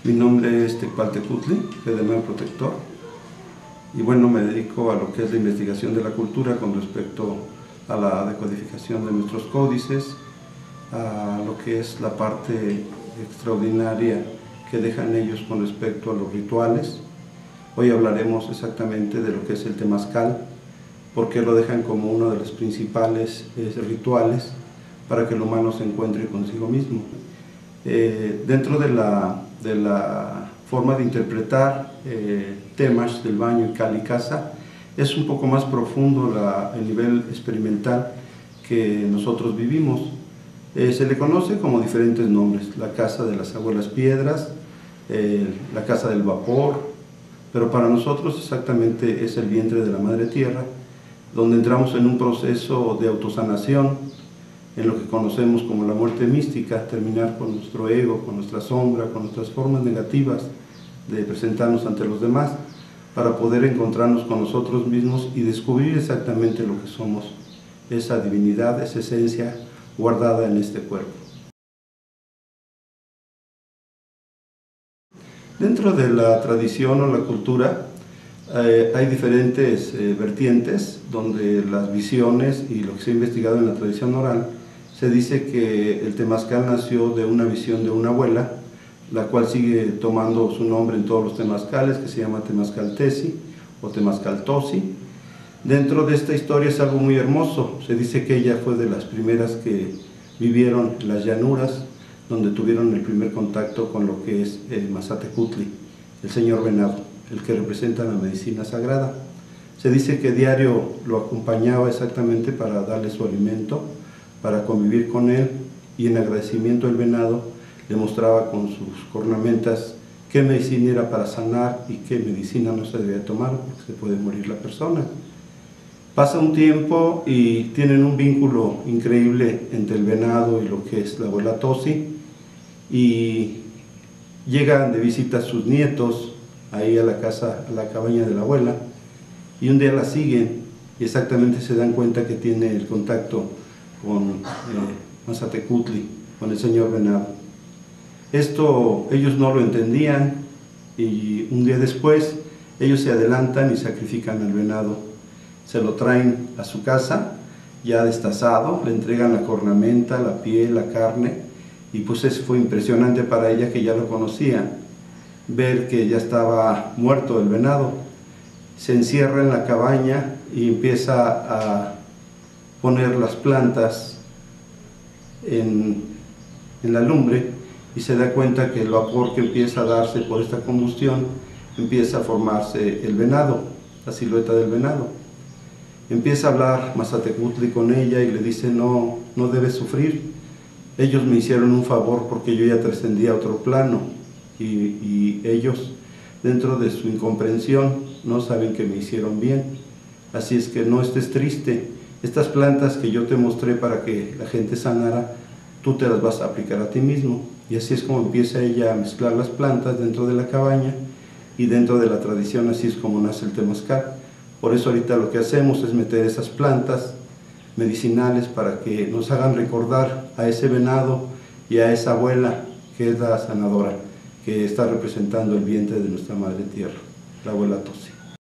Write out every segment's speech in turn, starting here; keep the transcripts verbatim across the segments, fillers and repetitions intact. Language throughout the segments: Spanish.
Mi nombre es Tecpaltecutli, Fedemeo Protector, y bueno, me dedico a lo que es la investigación de la cultura con respecto a la decodificación de nuestros códices, a lo que es la parte extraordinaria que dejan ellos con respecto a los rituales. Hoy hablaremos exactamente de lo que es el temazcal, porque lo dejan como uno de los principales eh, rituales para que el humano se encuentre consigo mismo. Eh, dentro de la, de la forma de interpretar eh, temas del baño y cal y casa, es un poco más profundo la, el nivel experimental que nosotros vivimos. Eh, se le conoce como diferentes nombres: la casa de las abuelas piedras, eh, la casa del vapor, pero para nosotros exactamente es el vientre de la madre tierra, donde entramos en un proceso de autosanación, en lo que conocemos como la muerte mística, terminar con nuestro ego, con nuestra sombra, con nuestras formas negativas de presentarnos ante los demás, para poder encontrarnos con nosotros mismos y descubrir exactamente lo que somos, esa divinidad, esa esencia guardada en este cuerpo. Dentro de la tradición o la cultura eh, hay diferentes eh, vertientes donde las visiones y lo que se ha investigado en la tradición oral, se dice que el temazcal nació de una visión de una abuela, la cual sigue tomando su nombre en todos los temazcales, que se llama Temazcal Tesi o Temazcal Tosi. Dentro de esta historia es algo muy hermoso. Se dice que ella fue de las primeras que vivieron las llanuras, donde tuvieron el primer contacto con lo que es el Mazatecutli, el señor venado, el que representa la medicina sagrada. Se dice que diario lo acompañaba exactamente para darle su alimento, para convivir con él, y en agradecimiento el venado le mostraba con sus cornamentas qué medicina era para sanar y qué medicina no se debía tomar, porque se puede morir la persona. Pasa un tiempo y tienen un vínculo increíble entre el venado y lo que es la abuela Tosi, y llegan de visita sus nietos ahí a la casa, a la cabaña de la abuela, y un día la siguen y exactamente se dan cuenta que tiene el contacto con eh, Mazatecutli, con el señor venado. Esto ellos no lo entendían, y un día después ellos se adelantan y sacrifican al venado, se lo traen a su casa ya destazado, le entregan la cornamenta, la piel, la carne, y pues eso fue impresionante para ella, que ya lo conocía, ver que ya estaba muerto el venado. Se encierra en la cabaña y empieza a poner las plantas en, en la lumbre, y se da cuenta que el vapor que empieza a darse por esta combustión empieza a formarse el venado, la silueta del venado. Empieza a hablar Mazatecutli con ella y le dice: no, no debes sufrir, ellos me hicieron un favor porque yo ya trascendí a otro plano, y, y ellos, dentro de su incomprensión, no saben que me hicieron bien, así es que no estés triste. Estas plantas que yo te mostré para que la gente sanara, tú te las vas a aplicar a ti mismo. Y así es como empieza ella a mezclar las plantas dentro de la cabaña, y dentro de la tradición así es como nace el temazcal. Por eso ahorita lo que hacemos es meter esas plantas medicinales para que nos hagan recordar a ese venado y a esa abuela que es la sanadora, que está representando el vientre de nuestra madre tierra, la abuela Tosi.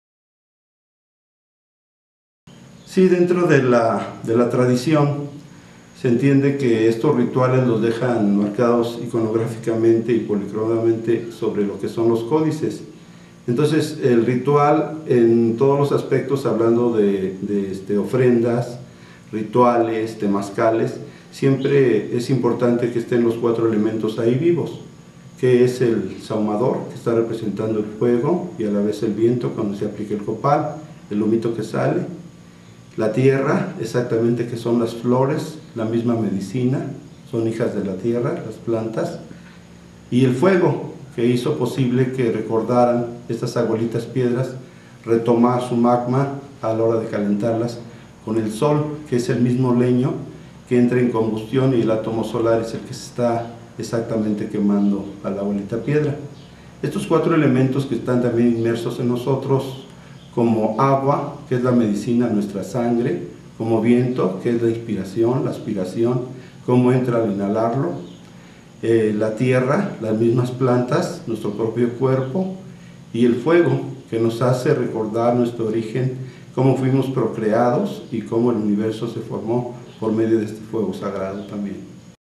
Sí, dentro de la, de la tradición se entiende que estos rituales los dejan marcados iconográficamente y policromamente sobre lo que son los códices. Entonces el ritual en todos los aspectos, hablando de, de este, ofrendas, rituales, temazcales, siempre es importante que estén los cuatro elementos ahí vivos, que es el saumador, que está representando el fuego y a la vez el viento cuando se aplica el copal, el humito que sale, la tierra, exactamente, que son las flores, la misma medicina, son hijas de la tierra, las plantas, y el fuego, que hizo posible que recordaran estas abuelitas piedras retomar su magma a la hora de calentarlas con el sol, que es el mismo leño que entra en combustión, y el átomo solar es el que se está exactamente quemando a la abuelita piedra. Estos cuatro elementos que están también inmersos en nosotros, como agua, que es la medicina, nuestra sangre, como viento, que es la inspiración, la aspiración, cómo entra al inhalarlo, eh, la tierra, las mismas plantas, nuestro propio cuerpo y el fuego, que nos hace recordar nuestro origen, cómo fuimos procreados y cómo el universo se formó por medio de este fuego sagrado también.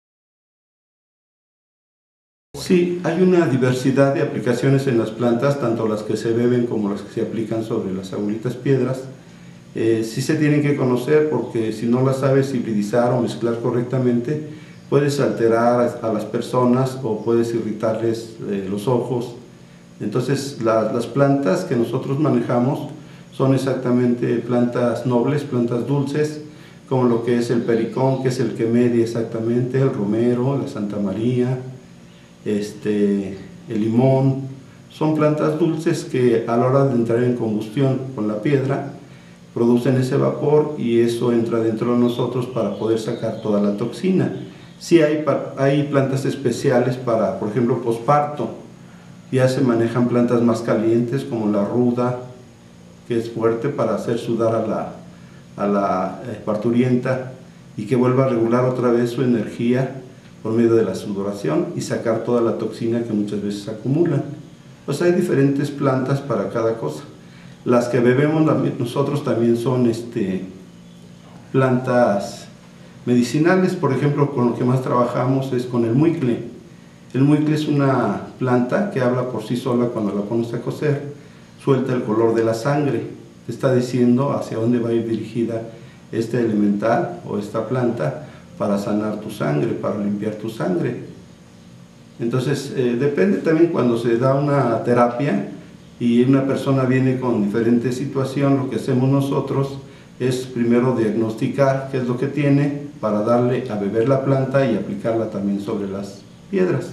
Sí, hay una diversidad de aplicaciones en las plantas, tanto las que se beben como las que se aplican sobre las abuelitas piedras. Eh, sí se tienen que conocer, porque si no las sabes hibridizar o mezclar correctamente, puedes alterar a, a las personas o puedes irritarles eh, los ojos. Entonces la, las plantas que nosotros manejamos son exactamente plantas nobles, plantas dulces, como lo que es el pericón, que es el que media exactamente, el romero, la Santa María, este, el limón. Son plantas dulces que a la hora de entrar en combustión con la piedra producen ese vapor y eso entra dentro de nosotros para poder sacar toda la toxina. Sí hay, hay plantas especiales para, por ejemplo, posparto. Ya se manejan plantas más calientes como la ruda, que es fuerte para hacer sudar a la, a la eh, parturienta y que vuelva a regular otra vez su energía por medio de la sudoración y sacar toda la toxina que muchas veces se acumula. Pues hay diferentes plantas para cada cosa. Las que bebemos nosotros también son este, plantas medicinales. Por ejemplo, con lo que más trabajamos es con el muicle. El muicle es una planta que habla por sí sola cuando la pones a cocer, suelta el color de la sangre, te está diciendo hacia dónde va a ir dirigida este elemental o esta planta para sanar tu sangre, para limpiar tu sangre. Entonces, eh, depende también cuando se da una terapia y una persona viene con diferente situación, lo que hacemos nosotros es primero diagnosticar qué es lo que tiene para darle a beber la planta y aplicarla también sobre las piedras.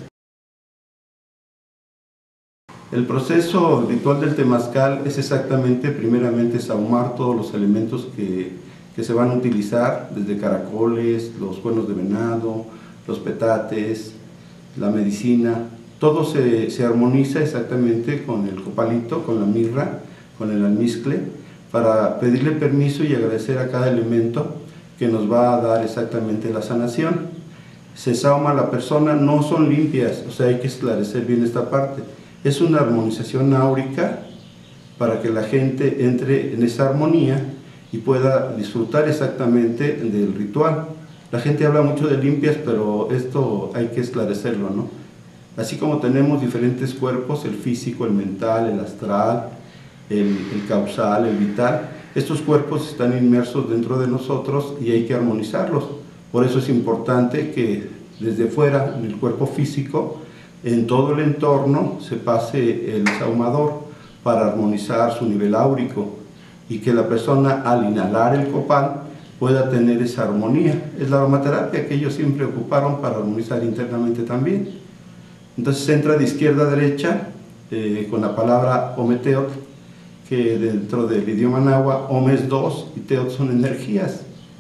El proceso ritual del temazcal es exactamente, primeramente, sahumar todos los elementos que, que se van a utilizar, desde caracoles, los cuernos de venado, los petates, la medicina. Todo se, se armoniza exactamente con el copalito, con la mirra, con el almizcle, para pedirle permiso y agradecer a cada elemento que nos va a dar exactamente la sanación. Se sahuma a la persona, no son limpias, o sea, hay que esclarecer bien esta parte. Es una armonización áurica para que la gente entre en esa armonía y pueda disfrutar exactamente del ritual. La gente habla mucho de limpias, pero esto hay que esclarecerlo, ¿no? Así como tenemos diferentes cuerpos, el físico, el mental, el astral, el, el causal, el vital, estos cuerpos están inmersos dentro de nosotros y hay que armonizarlos. Por eso es importante que desde fuera, en el cuerpo físico, en todo el entorno se pase el sahumador para armonizar su nivel áurico y que la persona al inhalar el copal pueda tener esa armonía. Es la aromaterapia que ellos siempre ocuparon para armonizar internamente también. Entonces se entra de izquierda a derecha eh, con la palabra Ometeot, que dentro del idioma náhuatl, Ome es dos y Teot son energías.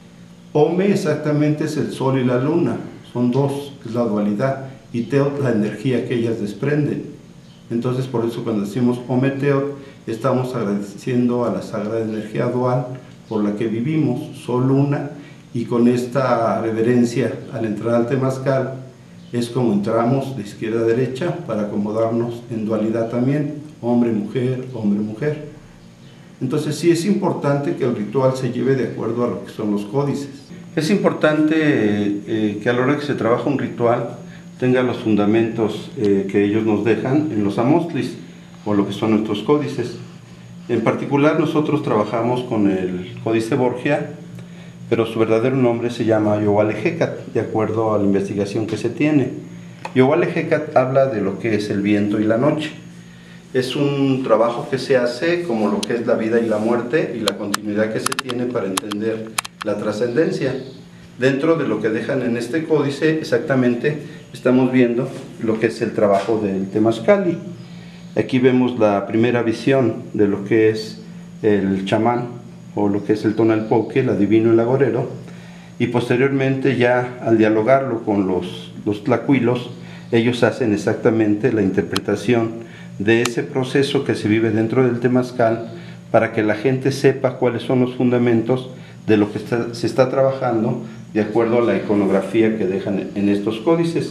Ome exactamente es el sol y la luna, son dos, es la dualidad, y Teot la energía que ellas desprenden. Entonces por eso cuando decimos Ometeot estamos agradeciendo a la sagrada energía dual por la que vivimos, sol, luna, y con esta reverencia al entrar al temazcal es como entramos de izquierda a derecha para acomodarnos en dualidad también, hombre-mujer, hombre-mujer. Entonces sí es importante que el ritual se lleve de acuerdo a lo que son los códices. Es importante eh, que a la hora que se trabaja un ritual tenga los fundamentos eh, que ellos nos dejan en los amostlis, o lo que son nuestros códices. En particular nosotros trabajamos con el códice Borgia, pero su verdadero nombre se llama Yowale-Hecat, de acuerdo a la investigación que se tiene. Yowale-Hecat habla de lo que es el viento y la noche. Es un trabajo que se hace como lo que es la vida y la muerte y la continuidad que se tiene para entender la trascendencia. Dentro de lo que dejan en este códice, exactamente, estamos viendo lo que es el trabajo del temazcali. Aquí vemos la primera visión de lo que es el chamán, o lo que es el tonalpoque, el adivino, el agorero, y posteriormente ya al dialogarlo con los, los tlacuilos, ellos hacen exactamente la interpretación de ese proceso que se vive dentro del temazcal para que la gente sepa cuáles son los fundamentos de lo que está, se está trabajando de acuerdo a la iconografía que dejan en estos códices.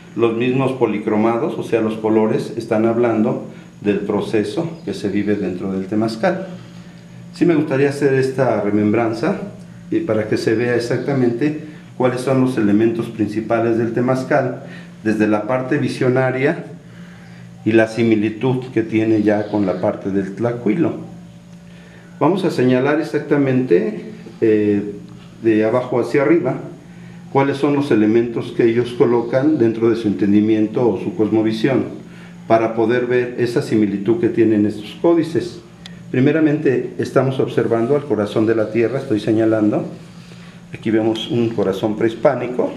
los mismos policromados, o sea, los colores, están hablando del proceso que se vive dentro del temazcal. Sí me gustaría hacer esta remembranza y para que se vea exactamente cuáles son los elementos principales del temazcal, desde la parte visionaria y la similitud que tiene ya con la parte del tlacuilo. Vamos a señalar exactamente eh, de abajo hacia arriba cuáles son los elementos que ellos colocan dentro de su entendimiento o su cosmovisión, para poder ver esa similitud que tienen estos códices. Primeramente estamos observando al corazón de la tierra, estoy señalando. Aquí vemos un corazón prehispánico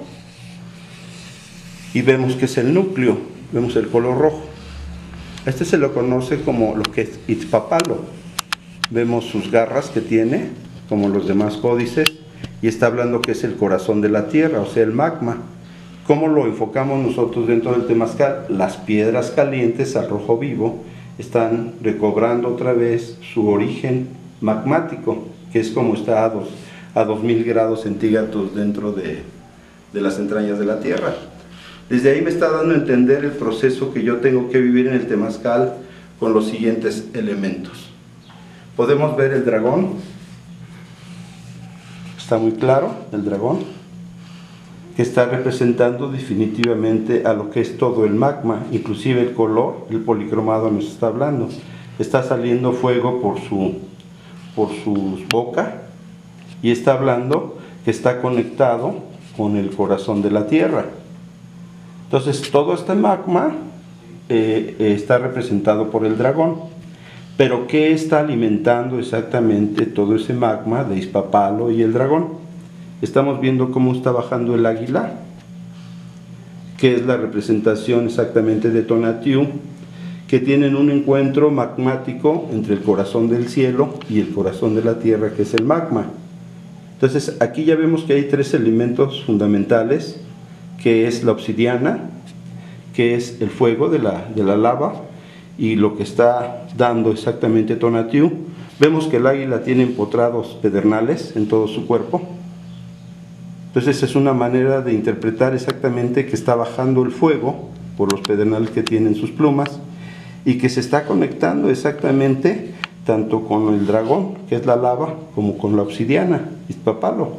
y vemos que es el núcleo, vemos el color rojo. Este se lo conoce como lo que es Itzpapalo. Vemos sus garras que tiene, como los demás códices, y está hablando que es el corazón de la tierra, o sea, el magma. ¿Cómo lo enfocamos nosotros dentro del temazcal? Las piedras calientes al rojo vivo están recobrando otra vez su origen magmático, que es como está a dos, a dos mil grados centígrados dentro de, de las entrañas de la tierra. Desde ahí me está dando a entender el proceso que yo tengo que vivir en el temazcal con los siguientes elementos. Podemos ver el dragón, está muy claro el dragón, que está representando definitivamente a lo que es todo el magma, inclusive el color, el policromado nos está hablando. Está saliendo fuego por su, por su boca y está hablando que está conectado con el corazón de la tierra. Entonces todo este magma eh, está representado por el dragón. Pero ¿qué está alimentando exactamente todo ese magma de Itzpapalo y el dragón? Estamos viendo cómo está bajando el águila, que es la representación exactamente de Tonatiuh, que tienen un encuentro magmático entre el corazón del cielo y el corazón de la tierra, que es el magma. Entonces aquí ya vemos que hay tres elementos fundamentales, que es la obsidiana, que es el fuego de la, de la lava, y lo que está dando exactamente Tonatiuh. Vemos que el águila tiene empotrados pedernales en todo su cuerpo. Entonces es una manera de interpretar exactamente que está bajando el fuego por los pedernales que tienen sus plumas y que se está conectando exactamente tanto con el dragón, que es la lava, como con la obsidiana, Itzpapalo.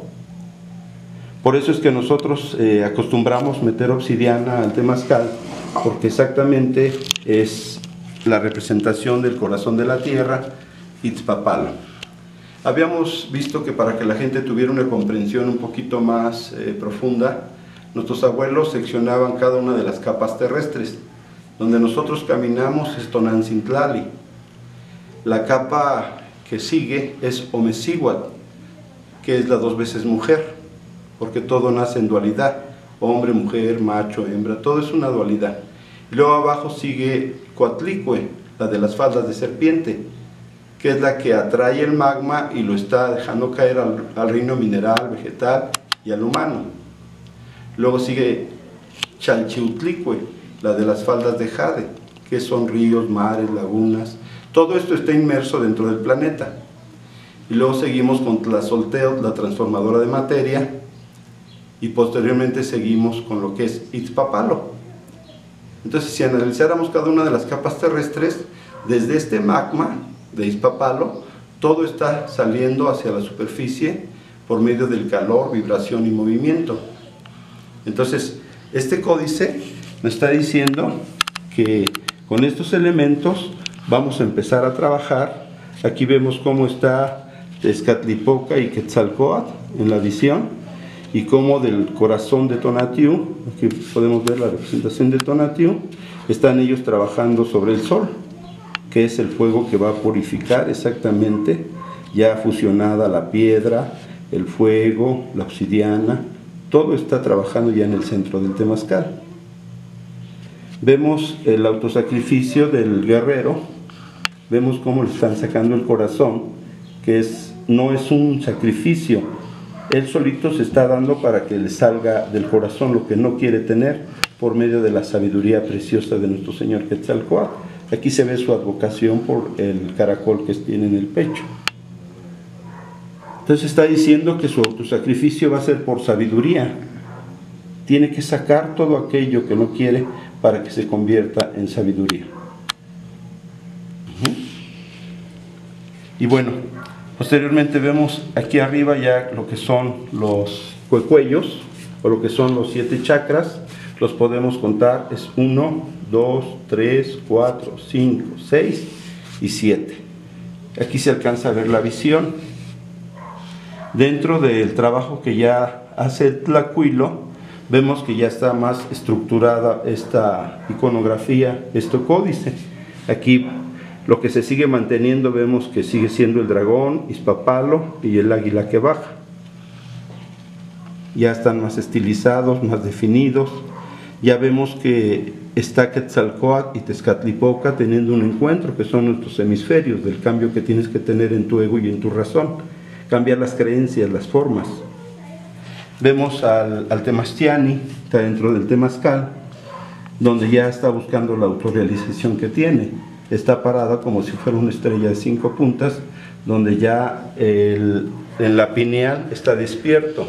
Por eso es que nosotros eh, acostumbramos meter obsidiana al temazcal, porque exactamente es la representación del corazón de la tierra, Itzpapalo. Habíamos visto que para que la gente tuviera una comprensión un poquito más eh, profunda, nuestros abuelos seccionaban cada una de las capas terrestres. Donde nosotros caminamos es Tonancintlali. La capa que sigue es Omecihuatl, que es la dos veces mujer, porque todo nace en dualidad, hombre, mujer, macho, hembra, todo es una dualidad. Y luego abajo sigue Coatlicue, la de las faldas de serpiente, que es la que atrae el magma y lo está dejando caer al, al reino mineral, vegetal y al humano. Luego sigue Chalchiutlicue, la de las faldas de jade, que son ríos, mares, lagunas. Todo esto está inmerso dentro del planeta. Y luego seguimos con Tlazolteotl, la transformadora de materia, y posteriormente seguimos con lo que es Itzpapalo. Entonces, si analizáramos cada una de las capas terrestres, desde este magma de Itzpapalo, todo está saliendo hacia la superficie por medio del calor, vibración y movimiento. Entonces, este códice nos está diciendo que con estos elementos vamos a empezar a trabajar. Aquí vemos cómo está Tezcatlipoca y Quetzalcóatl en la visión, y cómo del corazón de Tonatiuh, aquí podemos ver la representación de Tonatiuh, están ellos trabajando sobre el sol, que es el fuego que va a purificar exactamente, ya fusionada la piedra, el fuego, la obsidiana, todo está trabajando ya en el centro del temazcal. Vemos el autosacrificio del guerrero, vemos cómo le están sacando el corazón, que es, no es un sacrificio, él solito se está dando para que le salga del corazón lo que no quiere tener, por medio de la sabiduría preciosa de nuestro Señor Quetzalcóatl. Aquí se ve su advocación por el caracol que tiene en el pecho. Entonces está diciendo que su autosacrificio va a ser por sabiduría. tiene que sacar todo aquello que no quiere para que se convierta en sabiduría. Uh-huh. Y bueno, posteriormente vemos aquí arriba ya lo que son los cuecuellos, o lo que son los siete chakras. Los podemos contar, es uno, dos, tres, cuatro, cinco, seis y siete. Aquí se alcanza a ver la visión. Dentro del trabajo que ya hace el Tlacuilo, vemos que ya está más estructurada esta iconografía, este códice. Aquí lo que se sigue manteniendo, vemos que sigue siendo el dragón, Ispapalo y el águila que baja. Ya están más estilizados, más definidos. Ya vemos que está Quetzalcóatl y Tezcatlipoca teniendo un encuentro, que son nuestros hemisferios, del cambio que tienes que tener en tu ego y en tu razón. Cambiar las creencias, las formas. Vemos al, al Temastiani, está dentro del Temazcal, donde ya está buscando la autorrealización que tiene. Está parada como si fuera una estrella de cinco puntas, donde ya el, en la pineal está despierto.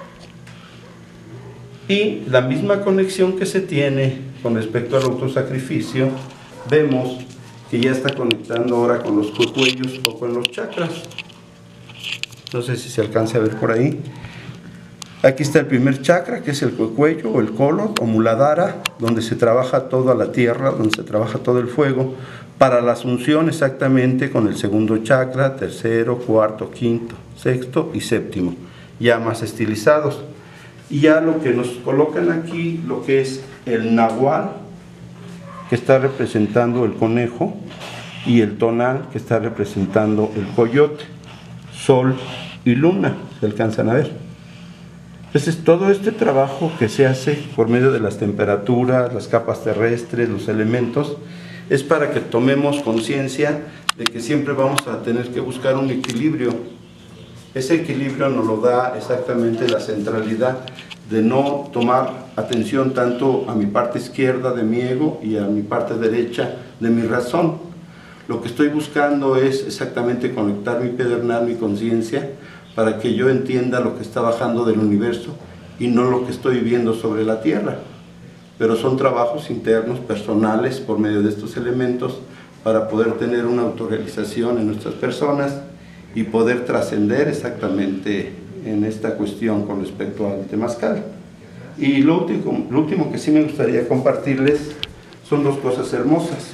Y la misma conexión que se tiene con respecto al autosacrificio, vemos que ya está conectando ahora con los cuecuellos o con los chakras. No sé si se alcanza a ver por ahí. Aquí está el primer chakra, que es el cuecuello o el colot o muladhara, donde se trabaja toda la tierra, donde se trabaja todo el fuego, para la asunción exactamente con el segundo chakra, tercero, cuarto, quinto, sexto y séptimo, ya más estilizados. Y ya lo que nos colocan aquí, lo que es el nahual, que está representando el conejo, y el tonal, que está representando el coyote, sol y luna, se alcanzan a ver. Entonces, todo este trabajo que se hace por medio de las temperaturas, las capas terrestres, los elementos, es para que tomemos conciencia de que siempre vamos a tener que buscar un equilibrio. Ese equilibrio nos lo da exactamente la centralidad de no tomar atención tanto a mi parte izquierda de mi ego y a mi parte derecha de mi razón. Lo que estoy buscando es exactamente conectar mi pedernal, mi conciencia, para que yo entienda lo que está bajando del universo y no lo que estoy viendo sobre la tierra. Pero son trabajos internos, personales, por medio de estos elementos, para poder tener una autorrealización en nuestras personas y poder trascender exactamente en esta cuestión con respecto al temazcal. Y lo último, lo último que sí me gustaría compartirles son dos cosas hermosas.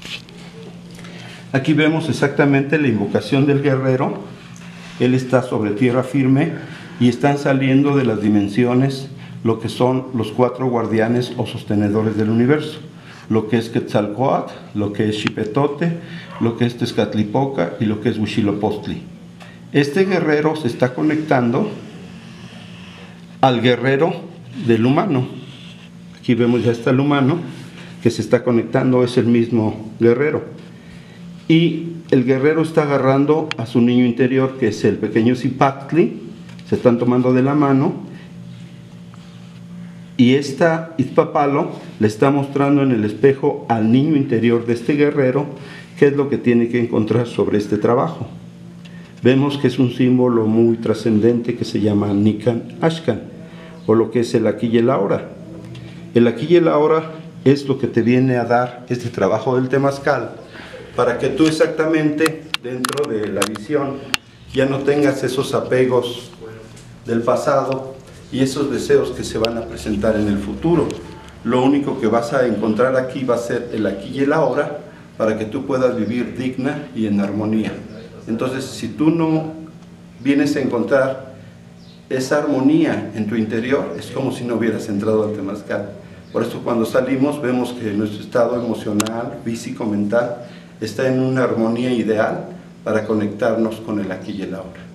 Aquí vemos exactamente la invocación del guerrero. Él está sobre tierra firme y están saliendo de las dimensiones lo que son los cuatro guardianes o sostenedores del universo, lo que es Quetzalcóatl, lo que es Xipetote, lo que es Tezcatlipoca y lo que es Huitzilopochtli. Este guerrero se está conectando al guerrero del humano. Aquí vemos ya está el humano que se está conectando, es el mismo guerrero. Y el guerrero está agarrando a su niño interior, que es el pequeño Zipactli, se están tomando de la mano, y esta Ispapalo le está mostrando en el espejo al niño interior de este guerrero qué es lo que tiene que encontrar sobre este trabajo. Vemos que es un símbolo muy trascendente que se llama Nikan Ashkan, o lo que es el aquí y el ahora. El aquí y el ahora es lo que te viene a dar este trabajo del temazcal, para que tú exactamente dentro de la visión ya no tengas esos apegos del pasado y esos deseos que se van a presentar en el futuro. Lo único que vas a encontrar aquí va a ser el aquí y el ahora, para que tú puedas vivir digna y en armonía. Entonces, si tú no vienes a encontrar esa armonía en tu interior, es como si no hubieras entrado al temazcal. Por eso cuando salimos vemos que nuestro estado emocional, físico, mental está en una armonía ideal para conectarnos con el aquí y el ahora.